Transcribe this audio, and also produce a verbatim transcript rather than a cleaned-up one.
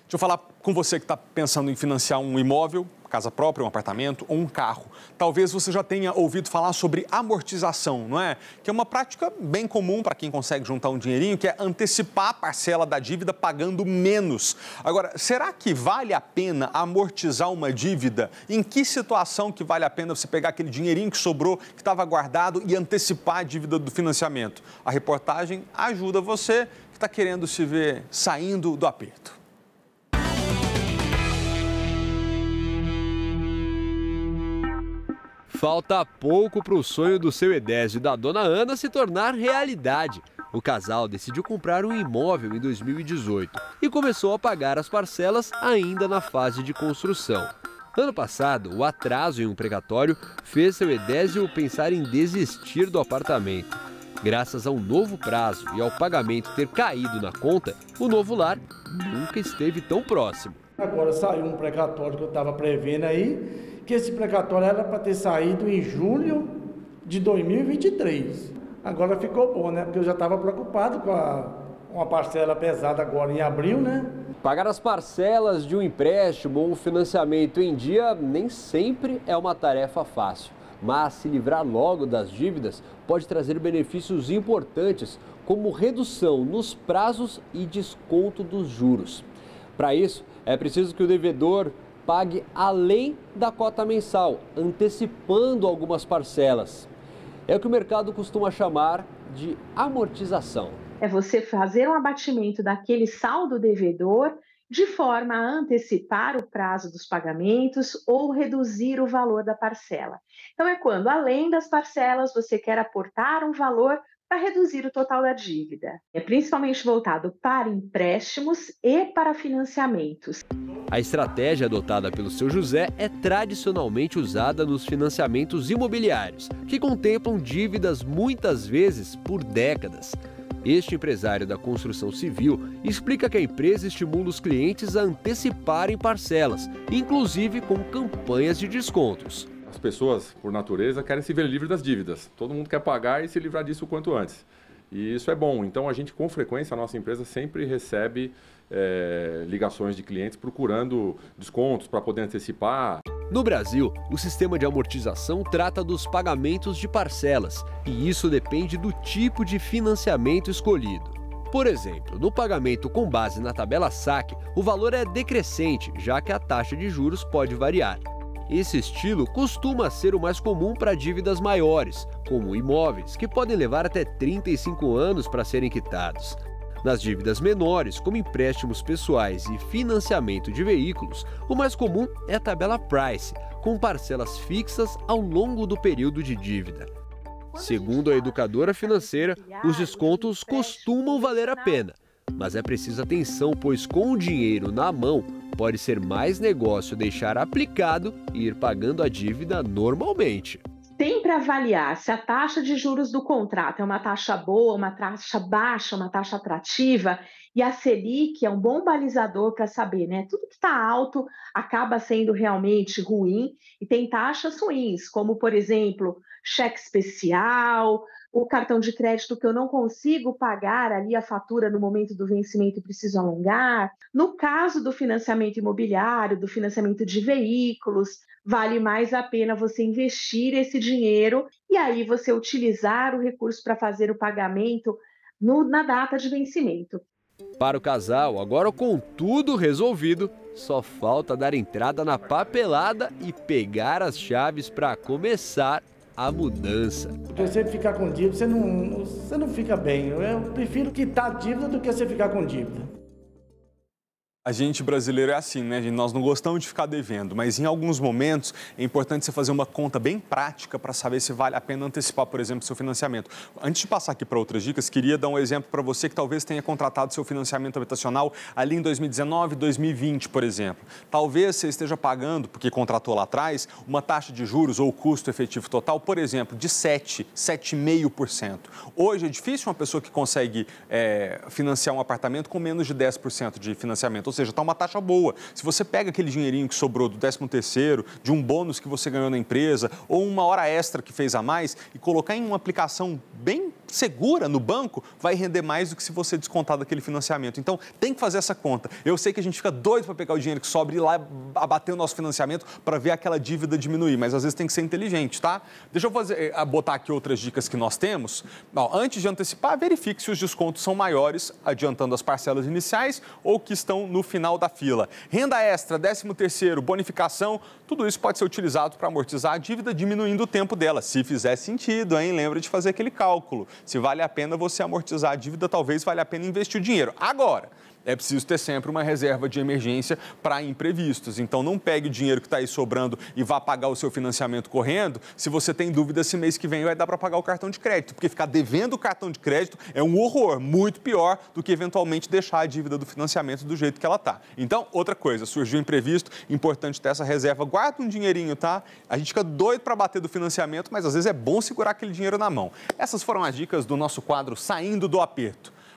Deixa eu falar com você que está pensando em financiar um imóvel, casa própria, um apartamento ou um carro. Talvez você já tenha ouvido falar sobre amortização, não é? Que é uma prática bem comum para quem consegue juntar um dinheirinho, que é antecipar a parcela da dívida pagando menos. Agora, será que vale a pena amortizar uma dívida? Em que situação que vale a pena você pegar aquele dinheirinho que sobrou, que estava guardado e antecipar a dívida do financiamento? A reportagem ajuda você que está querendo se ver saindo do aperto. Falta pouco para o sonho do seu Edésio e da dona Ana se tornar realidade. O casal decidiu comprar um imóvel em dois mil e dezoito e começou a pagar as parcelas ainda na fase de construção. Ano passado, o atraso em um precatório fez seu Edésio pensar em desistir do apartamento. Graças a um novo prazo e ao pagamento ter caído na conta, o novo lar nunca esteve tão próximo. Agora saiu um precatório que eu estava prevendo aí, que esse precatório era para ter saído em julho de dois mil e vinte e três. Agora ficou bom, né? Porque eu já estava preocupado com a, uma parcela pesada agora em abril, né? Pagar as parcelas de um empréstimo ou financiamento em dia nem sempre é uma tarefa fácil. Mas se livrar logo das dívidas pode trazer benefícios importantes, como redução nos prazos e desconto dos juros. Para isso, é preciso que o devedor pague além da cota mensal, antecipando algumas parcelas. É o que o mercado costuma chamar de amortização. É você fazer um abatimento daquele saldo devedor de forma a antecipar o prazo dos pagamentos ou reduzir o valor da parcela. Então é quando, além das parcelas, você quer aportar um valor para reduzir o total da dívida. É principalmente voltado para empréstimos e para financiamentos. A estratégia adotada pelo seu José é tradicionalmente usada nos financiamentos imobiliários, que contemplam dívidas muitas vezes por décadas. Este empresário da construção civil explica que a empresa estimula os clientes a anteciparem parcelas, inclusive com campanhas de descontos. As pessoas, por natureza, querem se ver livre das dívidas. Todo mundo quer pagar e se livrar disso o quanto antes. E isso é bom. Então, a gente, com frequência, a nossa empresa sempre recebe é, ligações de clientes procurando descontos para poder antecipar. No Brasil, o sistema de amortização trata dos pagamentos de parcelas, e isso depende do tipo de financiamento escolhido. Por exemplo, no pagamento com base na tabela saque, o valor é decrescente, já que a taxa de juros pode variar. Esse estilo costuma ser o mais comum para dívidas maiores, como imóveis, que podem levar até trinta e cinco anos para serem quitados. Nas dívidas menores, como empréstimos pessoais e financiamento de veículos, o mais comum é a tabela Price, com parcelas fixas ao longo do período de dívida. Segundo a educadora financeira, os descontos costumam valer a pena, mas é preciso atenção, pois com o dinheiro na mão, pode ser mais negócio deixar aplicado e ir pagando a dívida normalmente. Sempre avaliar se a taxa de juros do contrato é uma taxa boa, uma taxa baixa, uma taxa atrativa, e a Selic é um bom balizador para saber, né? Tudo que está alto acaba sendo realmente ruim e tem taxas ruins, como, por exemplo, cheque especial, o cartão de crédito que eu não consigo pagar ali a fatura no momento do vencimento e preciso alongar. No caso do financiamento imobiliário, do financiamento de veículos, vale mais a pena você investir esse dinheiro e aí você utilizar o recurso para fazer o pagamento no, na data de vencimento. Para o casal, agora com tudo resolvido, só falta dar entrada na papelada e pegar as chaves para começar a mudança. Porque você ficar com dívida, você não, você não fica bem. Eu prefiro quitar dívida do que você ficar com dívida. A gente brasileiro é assim, né, gente? Nós não gostamos de ficar devendo, mas em alguns momentos é importante você fazer uma conta bem prática para saber se vale a pena antecipar, por exemplo, seu financiamento. Antes de passar aqui para outras dicas, queria dar um exemplo para você que talvez tenha contratado seu financiamento habitacional ali em dois mil e dezenove, dois mil e vinte, por exemplo. Talvez você esteja pagando, porque contratou lá atrás, uma taxa de juros ou custo efetivo total, por exemplo, de sete, sete vírgula cinco por cento. Hoje é difícil uma pessoa que consegue é, financiar um apartamento com menos de dez por cento de financiamento. Ou seja, está uma taxa boa. Se você pega aquele dinheirinho que sobrou do décimo terceiro, de um bônus que você ganhou na empresa, ou uma hora extra que fez a mais, e colocar em uma aplicação bem segura no banco, vai render mais do que se você descontar daquele financiamento. Então, tem que fazer essa conta. Eu sei que a gente fica doido para pegar o dinheiro que sobra e ir lá abater o nosso financiamento para ver aquela dívida diminuir, mas às vezes tem que ser inteligente, tá? Deixa eu fazer, botar aqui outras dicas que nós temos. Bom, antes de antecipar, verifique se os descontos são maiores, adiantando as parcelas iniciais ou que estão no final da fila. Renda extra, décimo terceiro, bonificação, tudo isso pode ser utilizado para amortizar a dívida, diminuindo o tempo dela, se fizer sentido, hein? Lembra de fazer aquele cálculo. Se vale a pena você amortizar a dívida, talvez valha a pena investir o dinheiro. Agora, é preciso ter sempre uma reserva de emergência para imprevistos. Então, não pegue o dinheiro que está aí sobrando e vá pagar o seu financiamento correndo se você tem dúvida se mês que vem vai dar para pagar o cartão de crédito. Porque ficar devendo o cartão de crédito é um horror, muito pior do que eventualmente deixar a dívida do financiamento do jeito que ela está. Então, outra coisa, surgiu um imprevisto, importante ter essa reserva. Guarda um dinheirinho, tá? A gente fica doido para bater do financiamento, mas às vezes é bom segurar aquele dinheiro na mão. Essas foram as dicas do nosso quadro Saindo do Aperto.